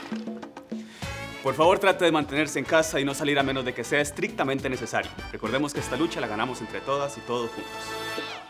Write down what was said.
Por favor, trate de mantenerse en casa y no salir a menos de que sea estrictamente necesario. Recordemos que esta lucha la ganamos entre todas y todos juntos.